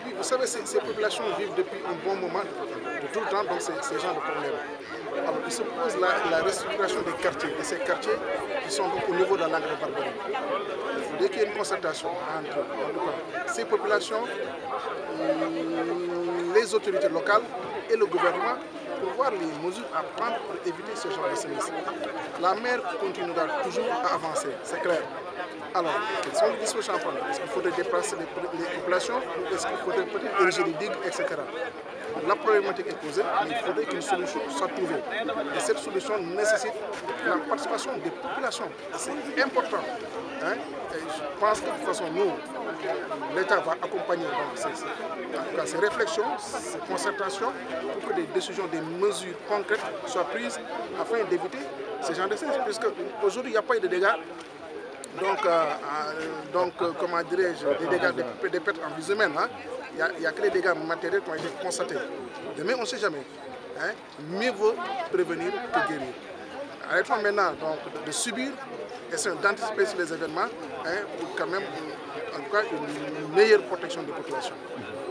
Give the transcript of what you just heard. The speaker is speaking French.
Oui, vous savez, ces populations vivent depuis un bon moment, de tout le temps, donc ces gens de problèmes. Alors, il se pose la restructuration des quartiers, et ces quartiers qui sont donc au niveau de la langue de Barbarie. Dès qu'il y a une concertation entre en tout cas, ces populations, les autorités locales et le gouvernement pour voir les mesures à prendre pour éviter ce genre de sinistre. La mer continuera toujours à avancer, c'est clair. Alors, quelles sont les dispositions à prendre? Est-ce qu'il faudrait déplacer les populations ou est-ce qu'il faudrait peut-être ériger des digues, etc. La problématique est posée, mais il faudrait qu'une solution soit trouvée. Et cette solution nécessite la participation des populations. C'est important. Hein? Et je pense que de toute façon, nous, l'État va accompagner ces réflexions, ces concertations, pour que des décisions, des mesures concrètes soient prises afin d'éviter ce genre de choses. Puisque aujourd'hui, il n'y a pas eu de dégâts. Donc, comment dirais-je, des dégâts, des pertes en vie humaine. Hein? Il n'y a que des dégâts matériels qui ont été constatés. Demain, on ne sait jamais. Hein? Mieux vaut prévenir que guérir. Arrêtons maintenant donc, de subir, essayons d'anticiper sur les événements hein, pour quand même, en tout cas, une meilleure protection des populations.